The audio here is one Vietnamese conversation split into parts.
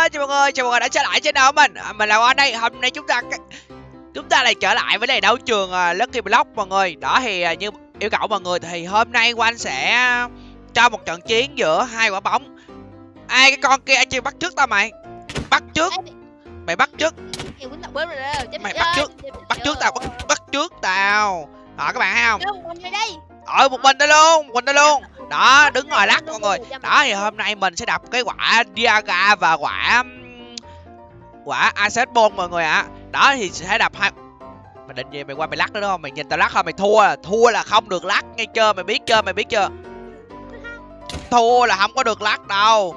chào mọi người đã trở lại channel của mình. Mình là Oanh đây. Hôm nay chúng ta lại trở lại với lại đấu trường Lucky Block mọi người. Đó thì như yêu cầu mọi người thì hôm nay Oanh sẽ cho một trận chiến giữa hai quả bóng. Ai cái con kia ai chưa bắt trước tao mày? Bắt trước. Mày bắt trước. Mày bắt trước tao, bắt trước tao. Đó các bạn thấy không? Một mình tao luôn. Đó, đứng ngồi lắc mọi người. Đó thì hôm nay mình sẽ đập cái quả Diaga và quả Asset Ball mọi người ạ. Đó thì sẽ đập hai. Mày định gì mày qua mày lắc nữa đúng không? Mày nhìn tao lắc thôi, mày thua là không được lắc nghe chưa? Mày biết chưa? Thua là không có được lắc đâu.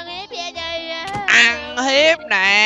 Ăn hiếp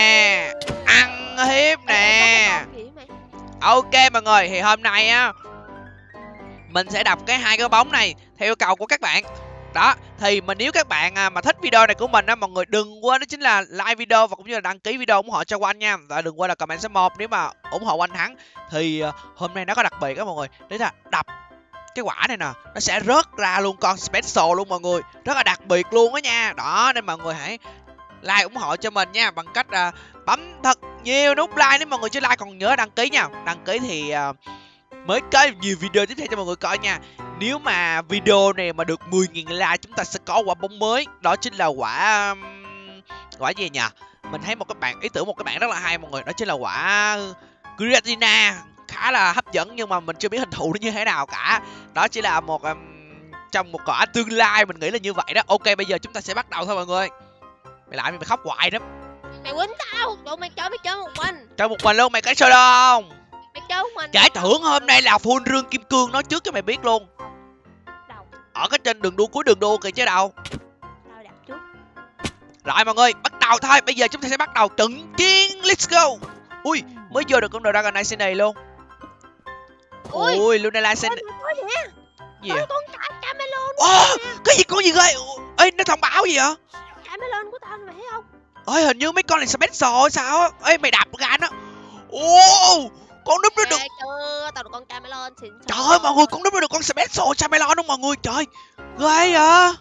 nè. Ok mọi người, thì hôm nay á mình sẽ đập hai cái bóng này theo yêu cầu của các bạn. Đó, thì nếu các bạn mà thích video này của mình á, mọi người đừng quên đó chính là like video và cũng như là đăng ký video ủng hộ cho Oanh nha. Và đừng quên là comment số 1 nếu mà ủng hộ Oanh thắng. Thì hôm nay nó có đặc biệt đó mọi người. Đấy là đập cái quả này nè, nó sẽ rớt ra luôn con special luôn mọi người. Rất là đặc biệt luôn á nha. Đó, nên mọi người hãy like ủng hộ cho mình nha, bằng cách bấm thật nhiều nút like nếu mọi người chưa like, còn nhớ đăng ký nha. Đăng ký thì mới có nhiều video tiếp theo cho mọi người coi nha. Nếu mà video này mà được 10.000 like, chúng ta sẽ có quả bóng mới. Đó chính là quả gì nhỉ? Mình thấy ý tưởng một cái bạn rất là hay mọi người. Đó chính là quả Giratina. Khá là hấp dẫn nhưng mà mình chưa biết hình thù nó như thế nào cả. Đó chỉ là trong một quả tương lai, mình nghĩ là như vậy đó. Ok, bây giờ chúng ta sẽ bắt đầu thôi mọi người. Mày khóc hoài lắm. Mày quýnh tao, tụi mày chơi một mình. Chơi một mình luôn, mày có sơ không? Mày chơi một mình. Giải thưởng hôm nay là full rương kim cương, nói trước cho mày biết luôn. Đâu? Ở cái trên cuối đường đua kìa chứ đâu. Tao đặt trước. Rồi mọi người, bắt đầu thôi. Bây giờ chúng ta sẽ bắt đầu trận chiến. Let's go. Ui, mới vô được con Dragon Knight này luôn. Ui, Lunala Sen. Gì vậy? Con Camelon. Cái gì con gì ghê? Ê, nó thông báo gì vậy? Camelon của tao mày thấy không? Ơi, hình như mấy con này special hay sao á. Ê, mày đạp ra nó. Con núp nó được. Tao được con Camelon xịn. Trời ơi mọi người, con núp nó được con special Camelon đúng mọi người. Trời, ghê vậy.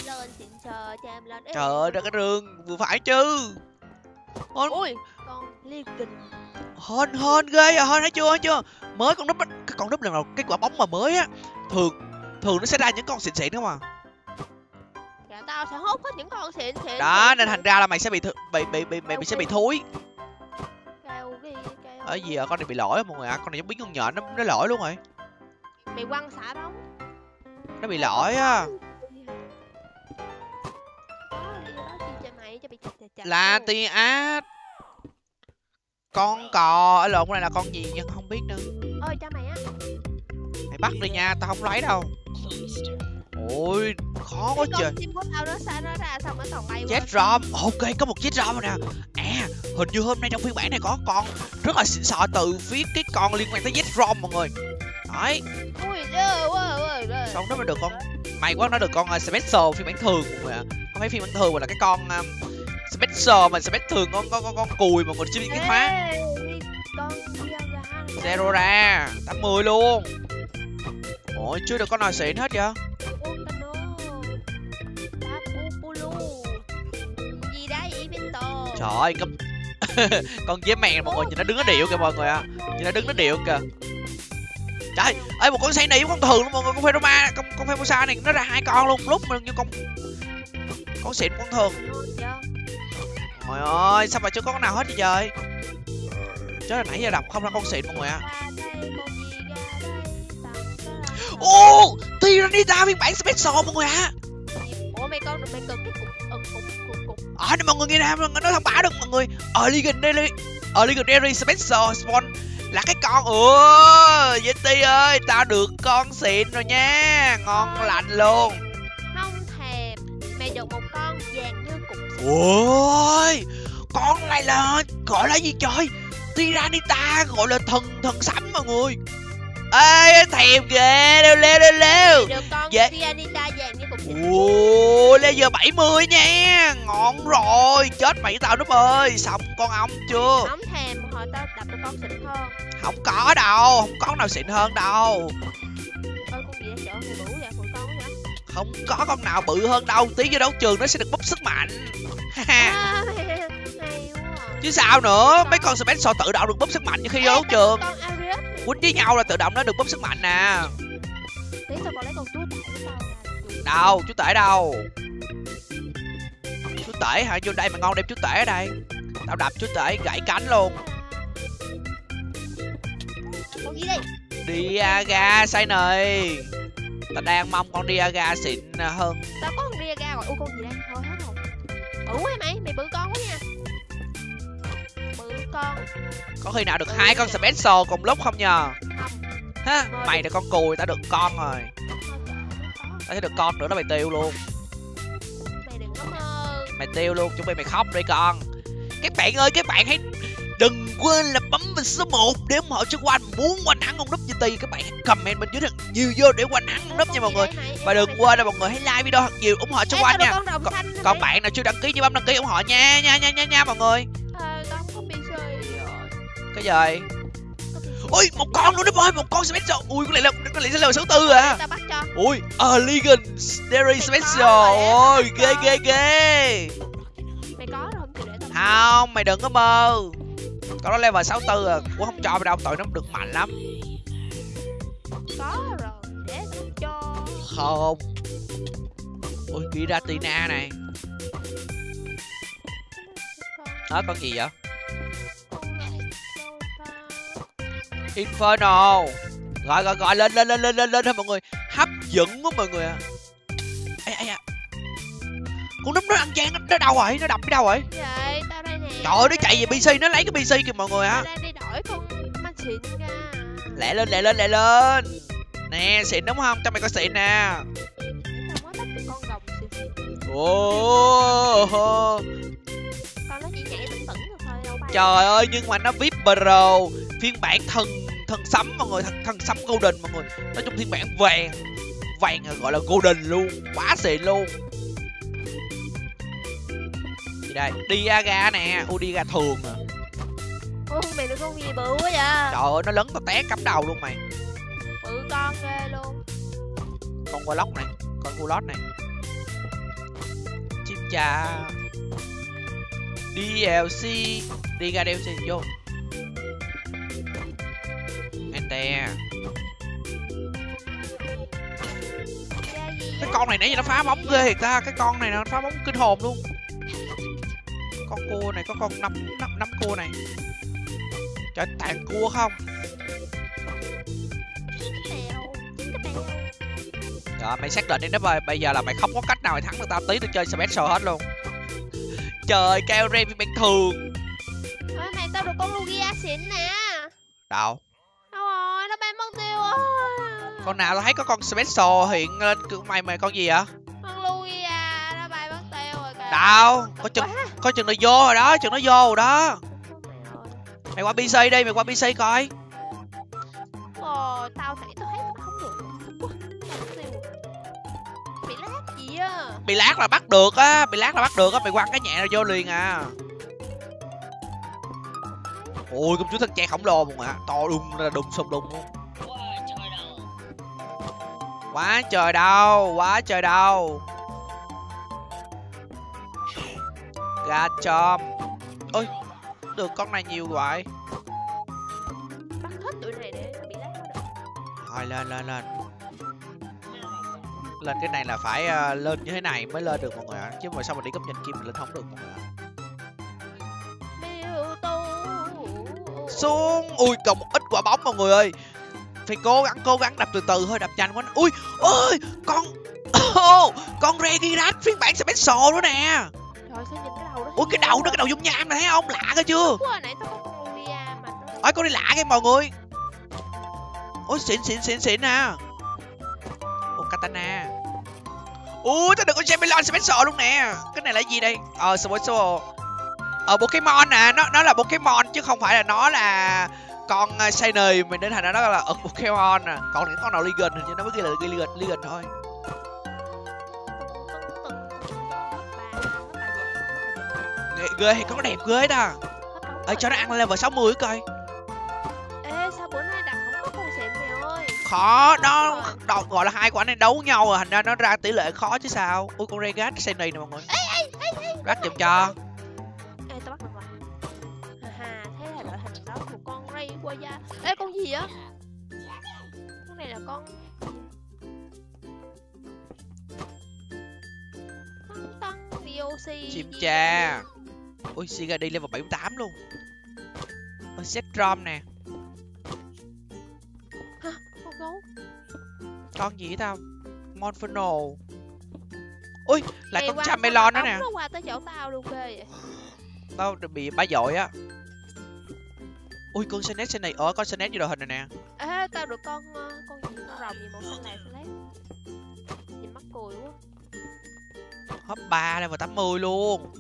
Trời ơi, ra cái rương vừa phải chứ. Ui, con Legion. Hên ghê à, hên thấy chưa? Mới con núp lần đầu, cái quả bóng mà mới á, thường nó sẽ ra những con xịn xịn không à. Dạ tao sẽ hốt hết những con xịn. Đó nên thành ra là mày sẽ mày sẽ bị thúi. Ở gì à, con này bị lỗi mọi người ạ. Con này giống biến con nhện, nó lỗi luôn rồi. Mày quăng xả bóng. Nó bị lỗi á. Latias. Con cò, ở lộn cái này là con gì nhưng không biết nữa. Ơi cho mày á. Mày bắt đi nha, tao không lấy đâu. Ôi, khó quá trời. Jet Rom, ok có một Jet Rom rồi nè. Hình như hôm nay trong phiên bản này có con rất là xịn sò từ phía cái con liên quan tới Jet Rom mọi người. Đấy. Xong đó mới được con. May quá nó được con Special phiên bản thường mọi người ạ. Không phải phiên bản thường mà là cái con Special mà Special thường con cùi mà còn chưa biết cái hóa. Zero ra 80 luôn. Ôi chưa được con nào xịn hết vậy. Trời ơi, con dế mèn mọi người nhìn nó đứng nó điệu kìa mọi người ạ. Nhìn nó đứng nó điệu kìa. Trời ơi, một con Shiny với con thường luôn mọi người, con Feroma, con Femosa này nó ra hai con luôn, lúc mà như con xịn con thường. Trời ơi, sao mà chưa có con nào hết vậy trời. Chứ là nãy giờ đọc không ra con xịn mọi người ạ. Tyranitar phiên bản special mọi người ạ. Ủa mày cần cái cục. Nên mọi người nghe nè, nó thông báo được mọi người. Legendary Special Spawn là cái con Yeti ơi, tao được con xịn rồi nha, ngon lành luôn. Không thèm, mày được một con vàng như cục. Ôi, con này là gọi là gì trời? Tyranitar gọi là thần sấm mọi người. Ê, thèm kìa, leo. Được con Tyranitar vàng như cục. Laser 70 nha, ngon rồi, chết mày tao núp ơi, xong con ong chưa? Không thèm, hồi tao đập được con xịn hơn. Không có đâu, không có nào xịn hơn đâu. Ôi con gì vậy trời, mày bự vậy, con vậy? Không có con nào bự hơn đâu, tí vô đấu trường nó sẽ được búp sức mạnh. Chứ sao nữa, mấy con Special tự động được búp sức mạnh như khi vô đấu trường. Con Arius này. Quýnh với nhau là tự động nó được búp sức mạnh nè. Tí tao còn lấy con chúa tể tao nè. Đâu, chú tể đâu? Chú tể hả? Vô đây mà ngon đem chú tể ở đây. Tao đập chú tể gãy cánh luôn. Con gì đây? Diaga sai này. Tao đang mong con Diaga xịn hơn. Tao có con Diaga rồi. Con gì đây? Thôi hết rồi. Bự quá mày, mày bự con quá nha. Bự con. Có khi nào được hai con Special cùng lúc không nhờ? Không. Ha, mày là con cùi, tao được con rồi. Tao thấy được con nữa đó mày tiêu luôn. Mày đừng có mơ. Mày tiêu luôn, chuẩn bị mày khóc đi con. Các bạn ơi, các bạn hãy đừng quên là bấm vào số 1 để ủng hộ cho Quanh. Muốn Quanh thắng con núp như Ti, các bạn hãy comment bên dưới thật nhiều vô để Quanh thắng con núp nha mọi người. Và đừng quên là mọi người hãy like video thật nhiều ủng hộ cho Quanh nha. Còn bạn nào chưa đăng ký thì bấm đăng ký ủng hộ nha nha mọi người. Tao không có PC rồi. Cái gì? Ui, một con nữa đấy ơi, một con Special. Ui, cái này sẽ level 64 à. Tao bắt cho. Ui, Legendary Special. Ôi, ghê. Mày có rồi không? Thì để tao. Không, mày đừng có mơ. Con đó level 64 à, cũng không cho mày đâu, tội nó được mạnh lắm. Có rồi, để tao cho. Không. Ui, Giratina này. Đó, con gì vậy? Inferno. Gọi lên thôi mọi người. Hấp dẫn quá mọi người ạ. Ê à. Con núp nó ăn gian, nó đâu rồi? Nó đập đi đâu rồi? Vậy, tao đây nè. Trời ơi, nó chạy về PC, nó lấy cái PC kìa mọi người ạ. Tao đang đi đổi con man xịn ra. Lẹ lên. Nè, xịn đúng không? Cho mày coi xịn nè. Tao mới bắt được con rồng xịn. Ồ. Con nó chỉ nhảy tưng thôi đâu bay. Trời ơi, nhưng mà nó VIP Pro, phiên bản thần sấm mọi người, thần sấm golden mọi người. Nói chung phiên bản vàng gọi là golden luôn, quá xịn luôn. Gì đây? Diaga nè, Diaga thường à. Ôi, mày được con gì bự quá vậy? Trời ơi, nó lớn tao té cắm đầu luôn mày. Bự con ghê luôn. Con Warlock này, con Warlock này. Chim cha. DLC, Diaga DLC vô. Ente. Cái con này nãy giờ nó phá bóng ghê thiệt ta, cái con này nó phá bóng kinh hồn luôn. Con cua này có con nắm cua này. Trời, tàn cua không? Rồi mày xác định đi nấp ơi, bây giờ là mày không có cách nào mày thắng được tao, tí tao chơi Special hết luôn. Trời, kêu Ren phiên bản thường. Ôi mày, tao được con Lugia xịn nè. Đâu? Đâu rồi, nó bay mất tiêu rồi. Con nào tao thấy có con Special hiện lên mày con gì vậy? Con Lugia nó bay mất tiêu rồi kìa. Đâu? Có chừng nó vô rồi đó, chừng nó vô rồi đó. Mày qua PC đi, mày qua PC coi. Ồ, tao thấy tao không được. Bị lag gì á? Bị lag là bắt được á, mày quăng cái nhẹ rồi vô liền à. Ôi, công chúa thân tre khổng lồ luôn ạ, to đùng xùm đùng luôn. Quá trời đâu. Gachom. Ôi, được con này nhiều rồi. Bắt hết tụi này để bị lag nó được. Thôi lên cái này là phải lên như thế này mới lên được mọi người ạ. Chứ mà sao mà đi cấp nhanh kim mình lên không được mọi người ạ. Xuống. Ui, còn một ít quả bóng mọi người ơi. Phải cố gắng đập từ từ thôi, đập nhanh quá. Ui ơi, con Regirat phiên bản Special nữa nè. Trời, sao nhìn cái đầu đó. Ui, cái đầu dung nham này thấy không? Lạ cơ chưa? Hồi nãy tao có con Lugia mà nó... Ôi, con này lạ kìa mọi người. Ôi, xịn nè. Ồ, katana. Ui, tao được con Chameleon Special luôn nè. Cái này là gì đây? Special. Pokemon nè, nó là Pokemon chứ không phải là nó là con Shiny, mình đến thành ra nó là Pokemon nè. Còn những con nào Legend hình như nó mới ghi là Legend thôi. Ghê thì có đẹp ghê ta. Ê, cho nó ăn level 60 coi. Ê, sao bữa nay đặt không có con xịn mày ơi. Khó, nó gọi là hai của anh này đấu nhau rồi, thành ra nó ra tỷ lệ khó chứ sao. Ui, con Regat Shiny nè mọi người. Rát giùm cho. Ê, tao bắt được rồi. gì á? Con này là con tăng DOC. Chim cha. Ui, Siga đi level 78 luôn. Ôi, Setrom nè. Hả? Con gấu. Con gì tao? Monferno. Ui, lại Kỳ con qua Chamelon đó con nè. nó qua tới chỗ tao luôn ghê vậy. Tao bị bá dội á. Ui, con Senet này. Con Senet như đội hình này nè. Ê, tao được con gì? Con rồng gì màu xanh này Celeste. Nhìn mắc cười quá. Hop 3 level 80 luôn.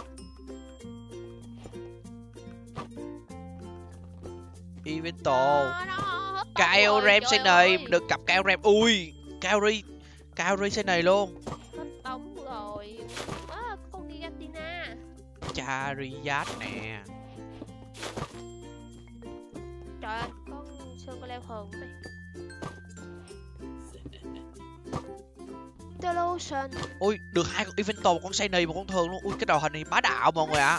Evento. Kyurem xe này. Được cặp Kyurem. Ui, Kyrie xe này luôn. Hết tống rồi. Con Gigatina. Charizard nè. Trời ơi, con sơn con leo hờn này. Delusion. Ui, được 2 con Evento, một con Shiny, một con thường luôn. Ui, cái đội hình này bá đạo mọi người ạ.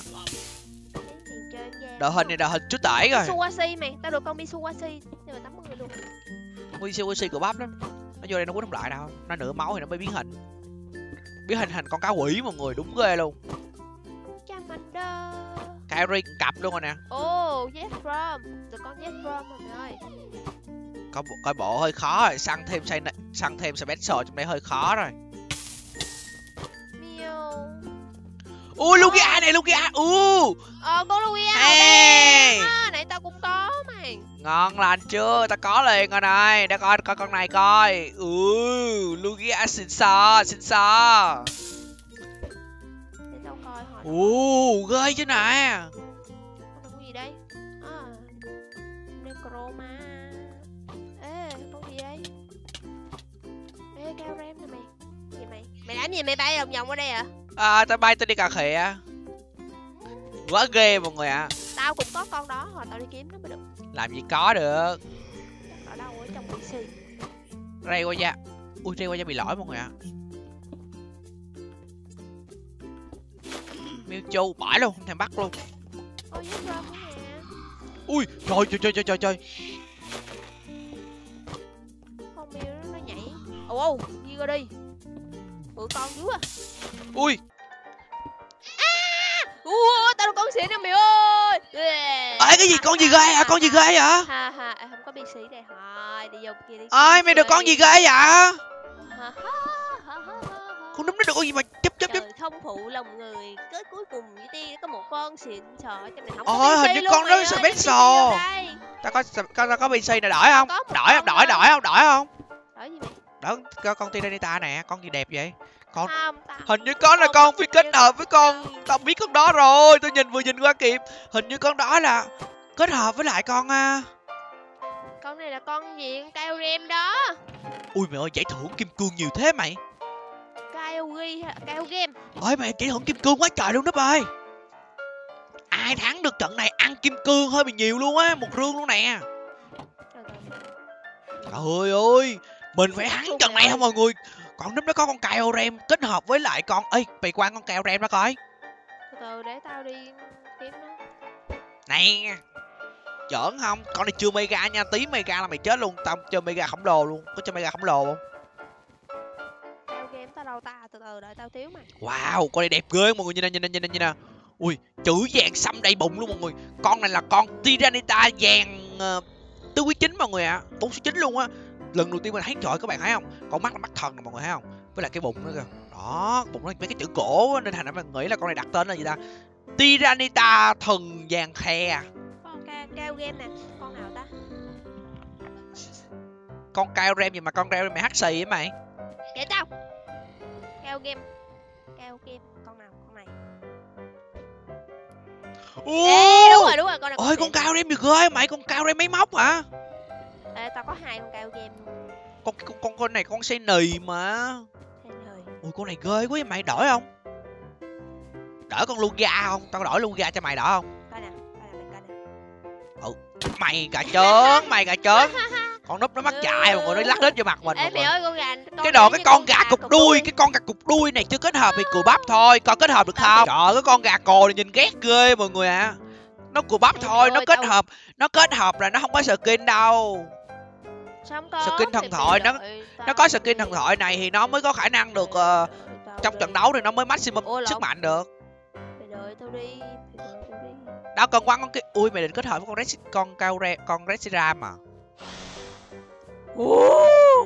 Đội hình này đội hình chúa tể rồi. Misuwashi mày, tao được con Misuwashi nhưng mà 80 luôn. Misuwashi của bắp lắm. Nó vô đây nó quýnh không lại đâu. Nó nửa máu thì nó mới biến hình. Biến hình thành con cá quỷ mọi người, đúng ghê luôn. Charmander. Kyrie cặp luôn rồi nè. Ồ, Zestrom. Được con Zestrom rồi mày ơi. Coi bộ hơi khó rồi, săn thêm special trong đây hơi khó rồi. Mew. Ui, Lugia này, Lugia. Con Lugia Hey. đen á, nãy tao cũng có mày. Ngon lành chưa? Ta có liền rồi này. Để coi con này coi. Lugia xịn xò. Để tao coi hỏi. Ghê chứ nè. Con gì đây? Necroma. Ê, con gì đây? Ê, Kyurem nè mày. Gì mày? Mày làm gì mày bay vòng vòng ở đây à? Tao bay tôi đi cà khịa. Quá ghê mọi người ạ. Tao cũng có con đó, hồi tao đi kiếm nó mới được. Làm gì có được. Ở đâu ở trong PC. Rayquaza. Ui, Rayquaza bị lỗi mọi người ạ. Mewtwo bỏ luôn, không thèm bắt luôn. Ôi, với rơm nữa nè. Ui, trời. Con Mew nó nhảy. Ồ, đi ra đi. Bự con dữ à. Ui. Tao được con xịn nè mày ơi. Ê, cái gì, con gì ghê hả? Con gì ghê vậy? Ha, không có PC đây. Thôi, đi vô kia đi. Ơi, mày được con gì ghê vậy? Ha. Con đúng nó được con gì mà chấp. Trời thông phụ lòng người, tới cuối cùng với đi có một con xịn sò trong này không có Ôi, PC hình như luôn con mày đó ơi, special. đây. Tao có PC này đổi không? Có một Đổi con không? Đổi không? Đổi gì mày? Đó, con Tyranitar nè, con gì đẹp vậy? Con Không, tao hình như con là con phi kết hợp với con, tao biết con đó rồi, tôi vừa nhìn qua kịp. Hình như con đó là kết hợp với lại con con này là con gì? Con Kyurem đó. Ui mày ơi, giải thưởng kim cương nhiều thế mày. Kyurem. Ôi mày, giải thưởng kim cương quá trời luôn đó ơi. Ai thắng được trận này ăn kim cương hơi bị nhiều luôn á, một rương luôn nè. Trời ơi, mình phải thắng trận này không mọi người. Còn lúc đó có con Kyurem kết hợp với lại con, ê mày qua con Kyurem đó coi. Từ từ để tao đi kiếm nó. Nè, giỡn không? Con này chưa mega nha, tí mega là mày chết luôn. Tao chơi mega khổng lồ luôn. Có chơi mega khổng lồ không? Tao game tao đâu ta, từ từ đợi tao thiếu mày. Wow, con này đẹp ghê mọi người, nhìn nè. Ui, chữ vàng xăm đầy bụng luôn mọi người. Con này là con Tyranitar vàng tứ quý 9 mọi người ạ. 4 số 9 luôn á. Lần đầu tiên mình thấy, trời các bạn thấy không? Con mắt là mắt thần nè mọi người thấy không? Với lại cái bụng nữa kìa. Đó, bụng nó mấy cái chữ cổ nên thành ra mình nghĩ là con này đặt tên là gì ta? Tyranitar thần vàng khè. Con Kyurem nè, con nào ta? Con Kyurem gì mà con Kyurem mày hắt xì á mày? Để tao. Kyurem, con nào? Con này. Ê, đúng rồi, con này. Ôi, con Kyurem gì ghê mày, con Kyurem máy móc hả? Ê, tao có 2 con Kyurem. Con này con xe nì mà. Ui, con này ghê quá vậy mày, đổi không? Đổi con Lugia không? Tao đổi Lugia cho mày đổi không? Coi nè, Mày cả chớn. Con núp nó mắc chạy mà nó lắc hết vô mặt mình. Ê mày ơi, con gà. Cái con gà cục đuôi này chưa kết hợp thì cùi bắp thôi, con kết hợp được không? Trời ơi, cái con gà cồ này nhìn ghét ghê mọi người ạ. Nó cùi bắp Ê, thôi, mày ơi, nó kết hợp là nó không có skin đâu. Sao không có? Skin thần Thì thoại mày nó đợi có tao skin đi. thần thoại này thì nó mới có khả năng được Mày đợi tao trong đi. trận đấu thì nó mới maximum Ủa, sức lộn. mạnh được. Mày đợi tao đi. Mày đợi tao đi. Đó con quăng con kia. Ui mày định kết hợp với con Reshiram à? Ô,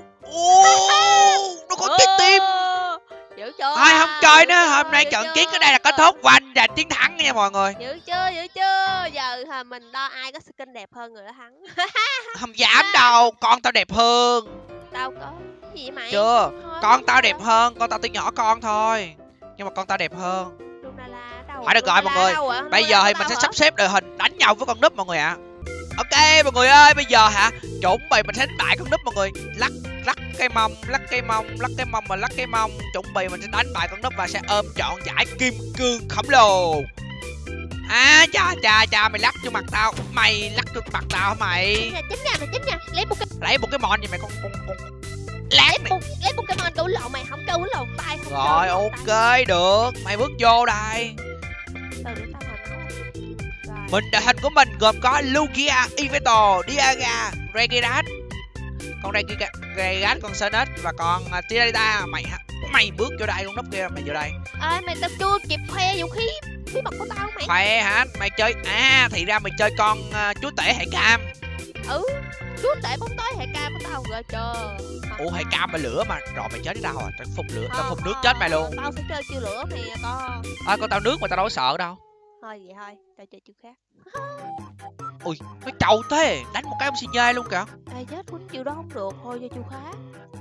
nó có trái tim. Dữ chưa? Thôi không chơi nữa, Dữ hôm chưa? nay Dữ trận chưa? chiến ở đây là kết thúc, Oanh và chiến thắng nha mọi người. Dữ chưa? Dữ chưa? Giờ hả, mình đo ai có skin đẹp hơn người đó thắng. Không dám đâu, con tao đẹp hơn. Tao có cái gì vậy mày? Chưa, Thôi, con đúng tao rồi đẹp đó. hơn, con tao tuy nhỏ con thôi. Nhưng mà con tao đẹp hơn. Lunala đâu? Thôi được rồi mọi người. Đâu ạ? Bây Lunala giờ của thì mình tao sẽ hả? sắp xếp đội hình đánh nhau với con núp mọi người ạ. Ok mọi người ơi, bây giờ hả, chuẩn bị mình sẽ đánh bại con núp mọi người. Lắc cái mông, lắc cái mông và lắc cái mông. Chuẩn bị mình sẽ đánh bại con núp và sẽ ôm trọn giải kim cương khổng lồ. À chà mày lắc vô mặt tao, mày lắc vô mặt tao hả mày? Chính nha, Lấy một cái mon gì mày con lát này. lấy Pokemon đủ lộn mày, không câu lộn tay không. Rồi ok được, mày bước vô đây. Từ để tao hồi máu. Rồi. Mình đội hình của mình gồm có Lugia, Yveltal, Dialga, Regirat. Con Regirat, con Sinnoh và con Tiralita. Mày bước vô đây, con núp kia, mày vô đây. Mày tao chưa kịp khoe vũ khí bí mật của tao mày. Khoe hả? Mày chơi thì ra mày chơi con chúa tể hệ cam. Chúa tể bóng tối hệ cam của tao rồi chờ. Ủa hệ cam mà lửa mà, rồi mày chết đến đâu à? Tao phun lửa, tao phun nước chết mày luôn. Tao sẽ chơi chiêu lửa mày con. Con tao nước mà tao đâu có sợ đâu. Thôi vậy thôi, tao chơi chiêu khác. Ui, nó trâu thế, đánh một cái ông xì nhê luôn kìa. Ê chết, quýnh chiêu đó không được, thôi chơi chiêu khác.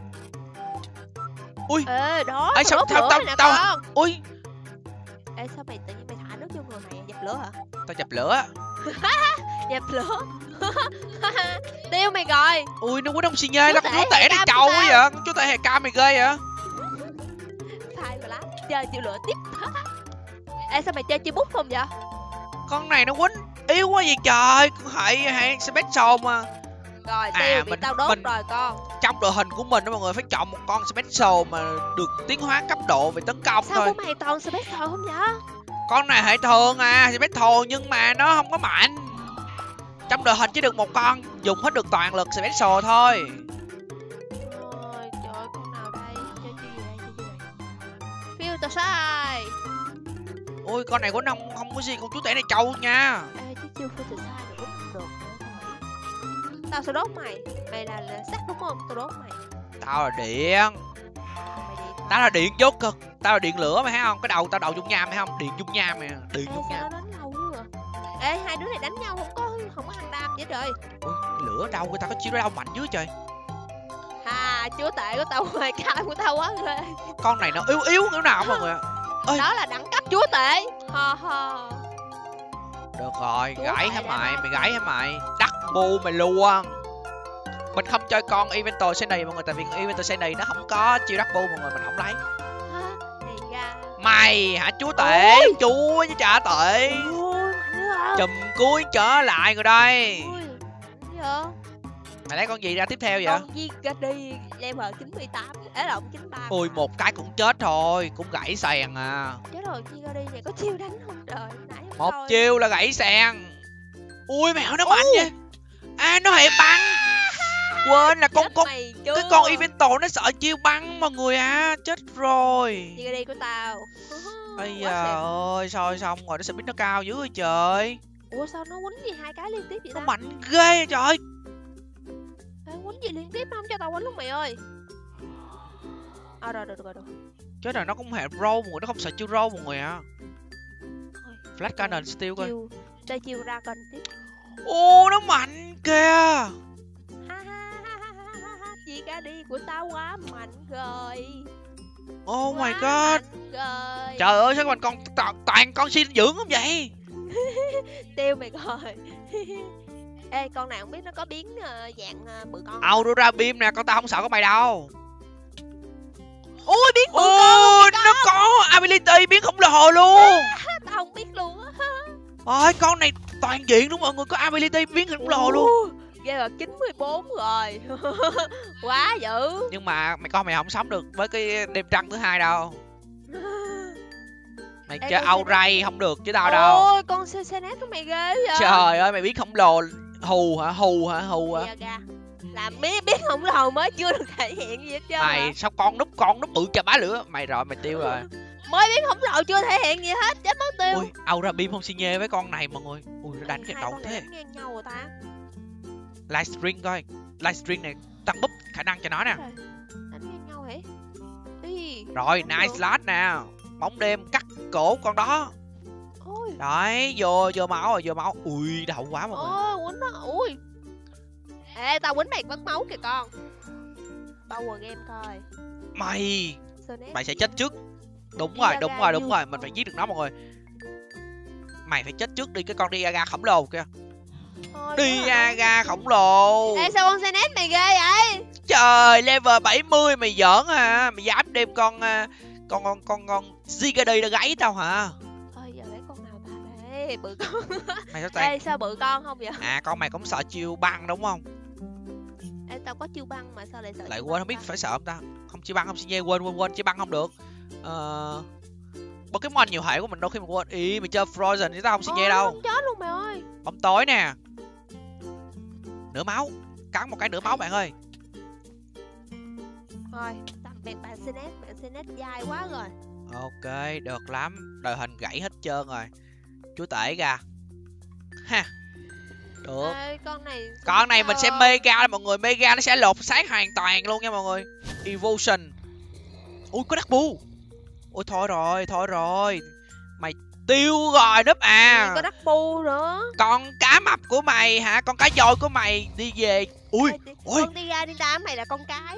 Ui. Ê đó, Ê, sao đốt lửa tao- mày nè tao- con. Ui, Ê sao mày tự nhiên mày thả nước vô người mày dập lửa hả? tao dập lửa. Dập lửa. Tiêu mày rồi. Ui, nó quýnh ông xì nhê, Chúa nó con tể chúa tể hệ này cam trâu của quá tao. vậy? Con chúa tể hệ cam mày ghê vậy? Thay và lá, chơi chiêu lửa tiếp. Ê sao mày chơi chiêu bút không vậy? Con này nó quýnh yếu quá vậy trời, con hệ special mà. Rồi tiêu bị mình- tao đốt mình- rồi con. Trong đội hình của mình đó mọi người phải chọn một con special mà được tiến hóa cấp độ về tấn công Sao thôi. của mày toàn special không vậy? Con này hệ thường special nhưng mà nó không có mạnh. Trong đội hình chỉ được một con dùng hết được toàn lực special thôi. Ôi trời ơi, con nào đây? Chơi chiêu gì đây? Chơi chiêu này. Filter sai. Ui con này của nó không có gì, con chú tể này trâu nha. Ê chứ chiêu filter sai rồi cũng không được nữa thôi. Tao sẽ đốt mày. Mày là sắt đúng không? Tao đốt mày. Tao là điện, Mày đi. tao là điện vô cực, tao là điện lửa mày thấy không? Cái đầu tao đầu dung nham mày thấy không? Điện dung nham mày, điện Ê dung sao nham. nó đánh lâu quá à? Ê hai đứa này đánh nhau không có ăn đam vậy trời. Ui lửa đâu, người ta có chiêu đó đâu mạnh dưới trời. Chúa tể của tao ngoài cam của tao quá ghê. Con này nó yếu kiểu nào mọi người ạ. Ơi. Đó là đẳng cấp chúa tể. Ho. Được rồi, Chúa gãy tể hả đã mày, nói. mày gãy hả mày? Đắc bu mày luôn. Mình không chơi con Yveltal Shiny mọi người, tại vì con Yveltal Shiny nó không có chiêu đắc bu mọi người, mình không lấy. Này ra. Mày hả chúa tể, Ôi. chúa với trả tệ. Ôi mạnh dữ hả? Chùm cuối trở lại rồi đây. Ui mạnh dữ. Mày lấy con gì ra tiếp theo vậy? Con Gigadi level 98. Lộn 93. Ui một cái cũng chết thôi, cũng gãy sàn à. Chết rồi Gigadi này có chiêu đánh không trời? Nãy không Một coi. chiêu là gãy sàn. Ui mèo nó mạnh vậy. Nó hệ băng. Quên là Chết mày chưa? cái con Yveltal nó sợ chiêu băng mọi người chết rồi. Gigadi của tao. Ây Quá da xịn. ơi, sao xong rồi, nó sẽ biết nó cao dữ rồi trời. Ủa sao nó quýnh gì hai cái liên tiếp vậy Nó ta? mạnh ghê vậy trời. Ê, quýnh gì liên tiếp không cho tao quýnh luôn mày ơi. Rồi được. Chết rồi, nó cũng hệ roll mọi người, nó không sợ chiêu roll mọi người ạ. Flash Cannon Steel coi. Đây chiêu ra cần tiếp. Ô nó mạnh kìa. Gigadi của tao quá mạnh rồi. Oh my Quá god. mạnh rồi. Trời ơi sao mình còn toàn con xin dưỡng không vậy? Tiêu mày rồi. Ê con nào không biết nó có biến dạng bự con. Aurora Beam nè, con tao không sợ có mày đâu. Ui biến bự Ôi con. nó có ability biến khổng lồ luôn. Tao không biết luôn á. Ôi con này toàn diện đúng mọi người, có ability biến khổng lồ luôn. Ghê rồi 94 rồi. Quá dữ. Nhưng mà mày con mày không sống được với cái đêm trăng thứ hai đâu. Mày Ê, chơi con Ouray không được chứ tao đâu. Ôi con Senet của mày ghê vậy. Trời ơi, mày biết khổng lồ hù hả? Hù hả? Hù hả? Dạ, làm biết khổng lồ mới chưa được thể hiện gì hết trơn. Mày sao con núp bự chà bá lửa. Mày rồi, mày tiêu rồi. Mới biết khổng lồ chưa thể hiện gì hết, chết mất tiêu. Ui, Aura Beam không xi nhê với con này mọi người. Ui, nó đánh cái đầu thế. Đánh ngang nhau rồi ta. Livestream coi. Livestream này tăng búp khả năng cho nó nè. Đánh ngang nhau hả? Ý. Rồi, nice last nè. Bóng đêm cắt cổ con đó. Ôi. Đấy, vô máu rồi, vô máu. Ui, đậu quá mọi người. Ôi, quýnh nó. Ui. Ê, tao quýnh mày mất máu kìa con. Power game coi. Mày sẽ chết trước. Đúng rồi, mình phải giết được nó mọi người. Mày phải chết trước đi cái con Diaga khổng lồ kìa. Diaga khổng lồ. Ê, sao con Senet mày ghê vậy? Trời, level 70 mày giỡn hả? Mày dám đem con Ziggy đã gáy tao hả? Ôi, giờ lấy con nào ta? Ê, bự con. Mày sao tay? Ê, sao bự con không vậy? À, con mày cũng sợ chiêu băng đúng không? Ê, tao có chiêu băng mà sao lại sợ? Lại quên không biết phải sợ không ta? Không chiêu băng không xin nhê, quên chiêu băng không được. Pokemon nhiều hệ của mình đôi khi mình quên. Ý mày chơi Frozen chứ tao không xin nhê đâu. Không chết luôn mày ơi. Bóng tối nè. Nửa máu. Cắn một cái nửa máu bạn ơi. Thôi, tạm biệt bạn Senet dai quá rồi. Ok, được lắm. Đội hình gãy hết trơn rồi. Chúa tể kìa. Ha. Được. Ê, con này mình sẽ mega mọi người. Mega nó sẽ lột xác hoàn toàn luôn nha mọi người. Evolution. Ui, có đắc bu. Ôi thôi rồi. Mày tiêu rồi núp à. Có đắc bu nữa. Con cá mập của mày hả? Con cá voi của mày đi về. Ui. Con đi ra đi tám mày là con cái.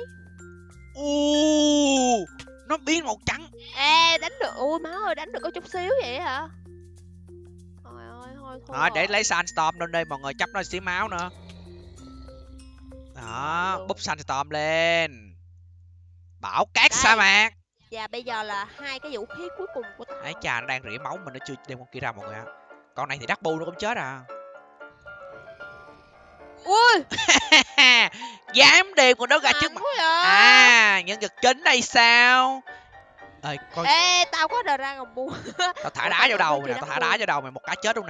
Nó biến màu trắng. Ê, đánh được. Ui má ơi, đánh được có chút xíu vậy hả? Trời ơi, thôi. Để lấy Sandstorm lên đây mọi người, chấp nó xíu máu nữa. Đó, búp Sandstorm lên. Bảo cát sa mạc. Và bây giờ là hai cái vũ khí cuối cùng của tao. Ấy chà, nó đang rỉ máu mình, nó chưa đem con kia ra mọi người ạ. Con này thì đắc bu nó cũng chết à. Ui. Dám đem con đó ra trước mặt. À, nhân vật chính đây sao? Ê, tao có Dragon Ball. Tao thả đá vào đầu mày nè, mày một cái chết luôn nè,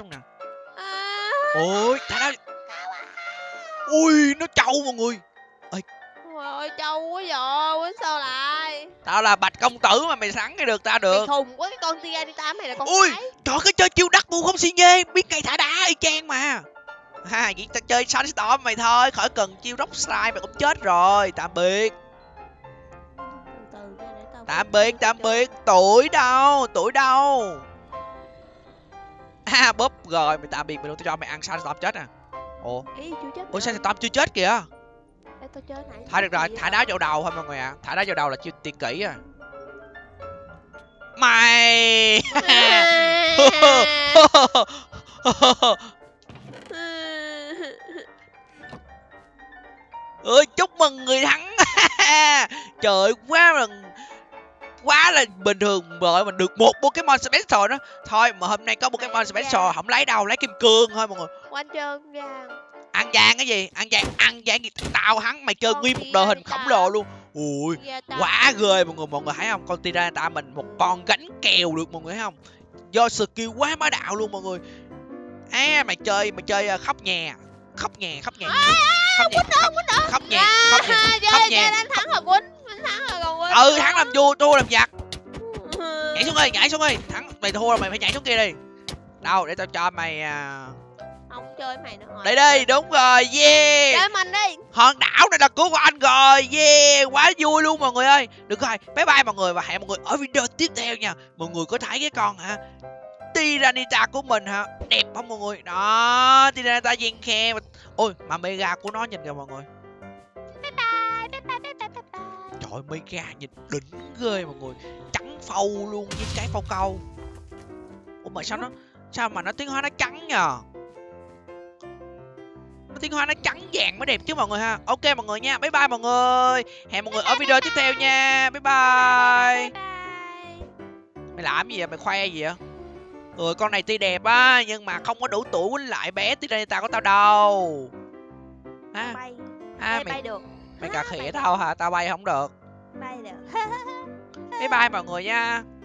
Ôi, thả đá. Ui, nó trâu mọi người. Ôi, trâu quá vậy, sao lại? Tao là Bạch công tử mà mày thắng cái được tao được. Mày khùng quá, cái con Tia này là con ui cái. Trời, cái chơi chiêu đắc bu không xi nhê, biết cây thả đá y chang mà. Ha, vậy tao chơi Sandstorm mày thôi, khỏi cần chiêu Rock Slide mày cũng chết rồi. Tạm biệt. Tạm biệt. Tuổi đâu? À, bóp rồi, mày tạm biệt mày luôn, tao cho mày ăn Sandstorm chết nè. Ủa Sandstorm chưa chết kìa. Thôi được rồi, thả đá vào đầu thôi mọi người ạ. Thả đá vào đầu là chưa tiền kỹ à. Mày. Ơi, chúc mừng người thắng. Trời ơi, quá là bình thường rồi, mình được một Pokemon Special đó. Thôi mà hôm nay có Pokemon Special không lấy đâu, lấy kim cương thôi mọi người. Quanh trơn vàng. Ăn vàng cái gì? Ăn vàng gì? Tao hắn mày chơi nguyên một đội hình khổng lồ luôn. Ui, quá ghê mọi người thấy không? Con Tyranitar mình một con gánh kèo được mọi người thấy không? Do skill quá bá đạo luôn mọi người. À, mày chơi khóc nhè. Khóc nhè. Quýnh đánh thắng rồi quýnh. Thắng làm vua, thua làm giặc. Nhảy xuống đi. Thắng mày thua rồi mày phải nhảy xuống kia đi. Đâu để tao cho mày không chơi mày nữa rồi. Đây, đúng rồi, yeah. Chơi mình đi. Hòn đảo này là của anh rồi, yeah, quá vui luôn mọi người ơi. Được rồi, bye bye mọi người và hẹn mọi người ở video tiếp theo nha. Mọi người có thấy cái con hả? Tyranitar của mình hả? Đẹp không mọi người? Đó, Tyranitar vàng khe. Ôi, mà mega của nó nhìn kìa mọi người. Bye bye. Trời, mega nhìn đỉnh ghê mọi người. Trắng phau luôn với cái phau câu. Ủa mà sao mà nó tiến hóa nó trắng nhờ? Tiến hóa nó trắng vàng mới đẹp chứ mọi người ha. Ok mọi người nha, bye bye mọi người. Hẹn mọi người ở video tiếp theo nha. Bye bye. Mày làm gì vậy, mày khoe gì vậy? Con này tuy đẹp á nhưng mà không có đủ tuổi quýnh lại bé Tyranitar của tao đâu. Bay được. Mày cà khịa tao hả? Tao bay không được. Bay được. Bye bye mọi người nha.